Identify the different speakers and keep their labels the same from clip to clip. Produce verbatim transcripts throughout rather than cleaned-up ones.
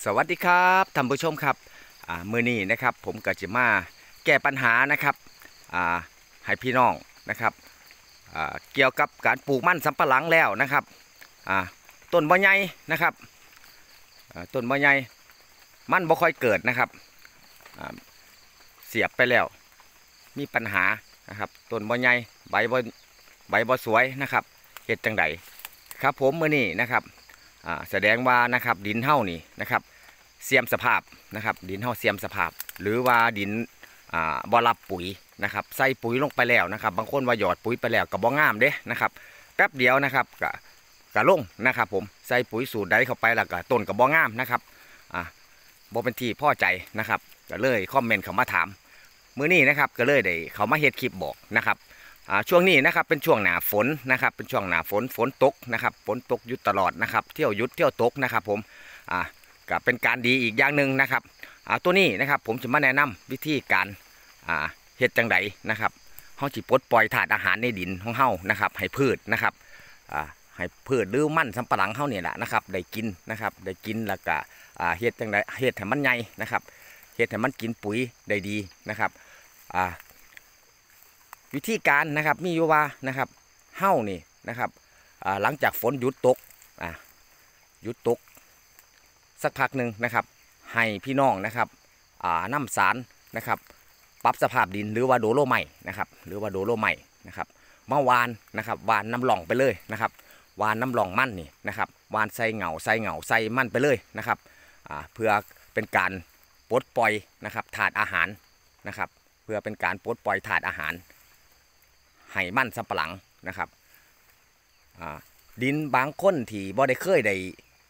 Speaker 1: สวัสดีครับท่านผู้ชมครับมือนี้นะครับผมก็จะมาแก้ปัญหานะครับให้พี่น้องนะครับเกี่ยวกับการปลูกมันสำปะหลังแล้วนะครับต้นบ่ใหญ่นะครับต้นบ่ใหญ่มันบ่ค่อยเกิดนะครับเสียบไปแล้วมีปัญหานะครับต้นบ่ใหญ่ใบบ่ใบบ่สวยนะครับเฮ็ดจังไดครับผมมือนี้นะครับแสดงว่านะครับดินเฮ้านี่นะครับเสียมสภาพนะครับดินเฮ้าเสียมสภาพหรือว่าดินบ่รับปุ๋ยนะครับใส่ปุ๋ยลงไปแล้วนะครับบางคนว่าหยอดปุ๋ยไปแล้วก็บ่งามเด้นะครับแป๊บเดียวนะครับก็กะลงนะครับผมใส่ปุ๋ยสูตรใดเข้าไปแล้วก็ต้นก็บ่งามนะครับอ่าบ่เป็นที่พอใจนะครับก็เลยคอมเมนต์เข้ามาถามมื้อนี้นะครับก็เลยได้เขามาเฮ็ดคลิปบอกนะครับช่วงนี้นะครับเป็นช่วงหนาฝนนะครับเป็นช่วงหนาฝนฝนตกนะครับฝนตกหยุดตลอดนะครับเที่ยวหยุดเที่ยวตกนะครับผมอ่าก็เป็นการดีอีกอย่างหนึ่งนะครับอ่าตัวนี้นะครับผมจะมาแนะนำวิธีการอ่าเฮ็ดจังไดนะครับเฮาสิปลดปล่อยธาตุอาหารในดินของเฮานะครับให้พืชนะครับอ่าให้พืชหรือมันสำปะหลังเฮาเนี่ยแหละนะครับได้กินนะครับได้กินแล้วก็อ่าเฮ็ดจังไดเฮ็ดให้มันใหญ่นะครับเฮ็ดให้มันกินปุ๋ยได้ดีนะครับอ่าวิธีการนะครับมีอยู่ว่านะครับเฮ้านี่นะครับหลังจากฝนหยุดตกหยุดตกสักพักหนึ่งนะครับให้พี่น้องนะครับน้ำสารนะครับปรับสภาพดินหรือว่าโดโลไมต์นะครับหรือว่าโดโลไมต์นะครับมาวานนะครับวานน้ำหล่องไปเลยนะครับวานน้ำหล่องมั่นนี่นะครับวานใส่เหงาใส่เหงาใส่มั่นไปเลยนะครับเพื่อเป็นการปลดปล่อยนะครับถาดอาหารนะครับเพื่อเป็นการปลดปล่อยถาดอาหารให้มันสำปะหลังนะครับดินบางคนที่บ่ได้เคยได้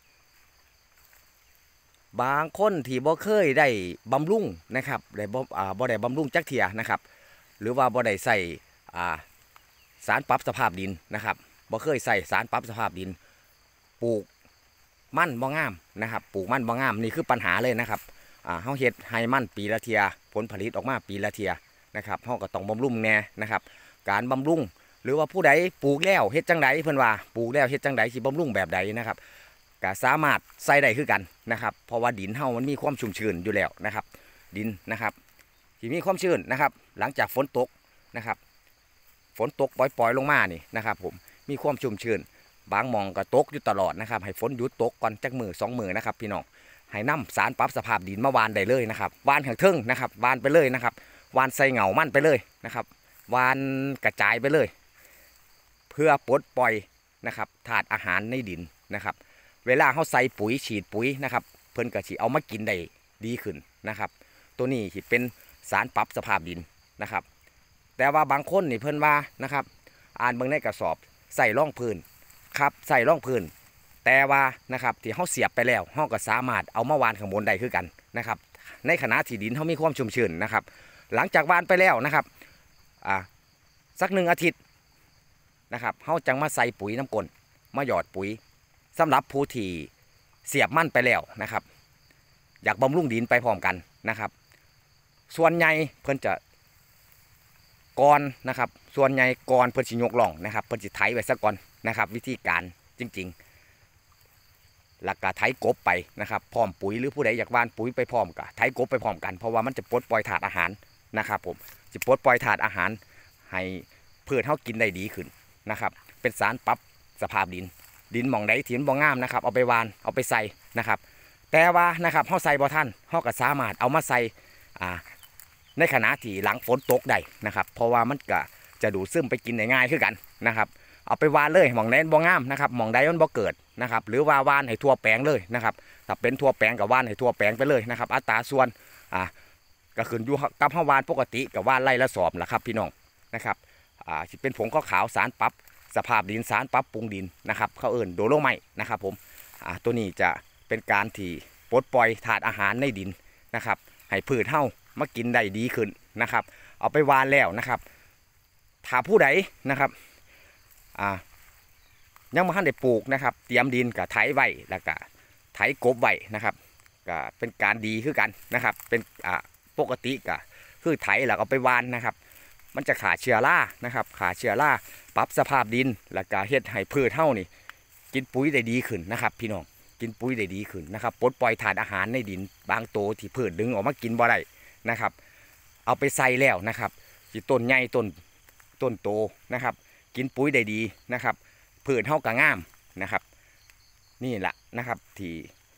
Speaker 1: บางคนที่บ่เคยได้บำรุงนะครับได้บ่บ่ได้บำรุงจักเทียนะครับหรือว่าบ่ได้ใส่สารปรับสภาพดินนะครับบ่เคยใส่สารปรับสภาพดินปลูกมันบ่งามนะครับปลูกมันบ่งามนี่คือปัญหาเลยนะครับเฮาเฮ็ดให้มันปีละเทียผลผลิตออกมาปีละเทียนะครับเฮาก็ต้องบำรุงแน่นะครับการบำรุงหรือว่าผู้ใดปลูกแล้วเฮ็ดจังไดเพิ่นว่าปลูกแล้วเฮ็ดจังไดสิบำรุงแบบใดนะครับก็สามารถใส่ได้คือกันนะครับเพราะว่าดินเฮามันมีความชุ่มชื้นอยู่แล้วนะครับดินนะครับที่มีความชื้นนะครับหลังจากฝนตกนะครับฝนตกปล่อยๆลงมานี่นะครับผมมีความชุ่มชื้นบางหม่องก็ตกอยู่ตลอดนะครับให้ฝนหยุดตกก่อนจักมือสองมือนะครับพี่น้องให้นำสารปรับสภาพดินมาวานได้เลยนะครับวานข้างเทิงนะครับวานไปเลยนะครับวานใส่เหงามันไปเลยนะครับวานกระจายไปเลยเพื่อปลดปล่อยนะครับธาตุอาหารในดินนะครับเวลาเขาใส่ปุ๋ยฉีดปุ๋ยนะครับเพิ่นก็สิเอามากินได้ดีขึ้นนะครับตัวนี้ที่เป็นสารปรับสภาพดินนะครับแต่ว่าบางคนนี่เพิ่นว่านะครับอ่านเบิ่งในกระสอบใส่ร่องพื้นครับใส่ร่องพื้นแต่ว่านะครับที่เขาเสียบไปแล้วเขาก็สามารถเอามาวานข้างบนได้คือกันนะครับในขณะที่ดินเขามีความชุ่มชื้นนะครับหลังจากวานไปแล้วนะครับอ่าสักหนึ่งอาทิตย์นะครับเขาจังมาใส่ปุ๋ยน้ำกลนมาหยอดปุ๋ยสำหรับผู้ที่เสียบมั่นไปแล้วนะครับอยากบำรุงดินไปพร้อมกันนะครับส่วนใหญ่เพิ่นจะก่อนนะครับส่วนใหญ่ก่อนเพิ่นสิยกล่องนะครับเพิ่นสิไถไว้ซะก่อนนะครับวิธีการจริงๆหลักการไถกบไปนะครับพร้อมปุ๋ยหรือผู้ใดอยากวานปุ๋ยไปพร้อมกับไถกบไปพร้อมกันเพราะว่ามันจะปลดปล่อยถาดอาหารนะครับผมจะปลดปล่อยถาดอาหารให้พืชเขากินได้ดีขึ้นนะครับเป็นสารปรับสภาพดินดินหม่องใดที่มันบ่งามนะครับเอาไปวานเอาไปใส่นะครับแต่ว่านะครับเขาใส่บ่ทันเขาก็สามารถเอามาใส่ในขณะที่หลังฝนตกได้นะครับเพราะว่ามันก็จะดูดซึมไปกินได้ง่ายขึ้นกันนะครับเอาไปวานเลยหม่องใดบ่งามนะครับหม่องใดมันบ่เกิดนะครับหรือว่าวานให้ทั่วแปลงเลยนะครับถ้าเป็นทั่วแปลงกับวานให้ทั่วแปลงไปเลยนะครับอัตราส่วนอ่าก็ขึ้นอยู่กับเฮาวานปกติกับวานไล่ละสอบแหละครับพี่น้องนะครับอ่าที่เป็นผงขาวๆสารปรับสภาพดินสารปรับปรุงดินนะครับเขาเอิ่นโดโลไมต์นะครับผมอ่าตัวนี้จะเป็นการที่ปลดปล่อยถาดอาหารในดินนะครับให้พืชเฮ้ามากินได้ดีขึ้นนะครับเอาไปวานแล้วนะครับถ้าผู้ใดนะครับอ่ายังไม่ทันได้ปลูกนะครับเตรียมดินกับไถไว้แล้วก็ไถกบไว้นะครับก็เป็นการดีขึ้นกันนะครับเป็นอ่าปกติก็คือไถแล้วเอาไปวานนะครับมันจะขาเชื้อรานะครับขาเชื้อราปรับสภาพดินแล้วก็เฮ็ดให้พืชเฮ้านี่กินปุ๋ยได้ดีขึ้นนะครับพี่น้องกินปุ๋ยได้ดีขึ้นนะครับปลดปล่อยธาตุอาหารในดินบางตัวที่พืชดึงออกมากินบ่ได้นะครับเอาไปใส่แล้วนะครับที่ต้นใหญ่ต้นต้นโตนะครับกินปุ๋ยได้ดีนะครับพืชเฮากะงามนะครับนี่แหละนะครับที่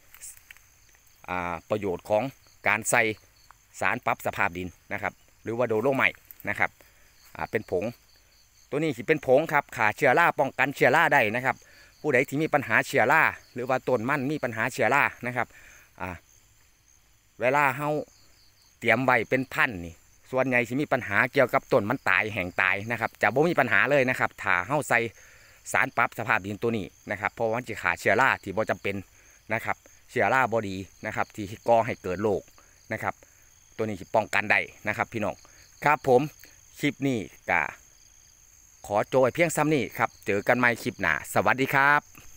Speaker 1: ประโยชน์ของการใส่สารปรับสภาพดินนะครับหรือว่าโดโลไมต์นะครับเป็นผงตัวนี้ที่เป็นผงครับขาเชื้อราป้องกันเชื้อราได้นะครับผู้ใดที่มีปัญหาเชื้อราหรือว่าต้นมันมีปัญหาเชื้อรานะครับเวลาเฮาเตรียมไว้เป็นพันธุ์นี่ส่วนใหญ่ที่มีปัญหาเกี่ยวกับต้นมันตายแห้งตายนะครับจะบ่มีปัญหาเลยนะครับถ้าเฮาใส่สารปรับสภาพดินตัวนี้นะครับเพราะว่าจะขาเชื้อราที่บ่จำเป็นนะครับเชื้อราบอดีนะครับที่ก่อให้เกิดโรคนะครับตัวนี้ที่ป้องกันได้นะครับพี่น้องครับผมคลิปนี้ก็ขอโจยเพียงซ้ำนี้ครับเจอกันใหม่คลิปหน้าสวัสดีครับ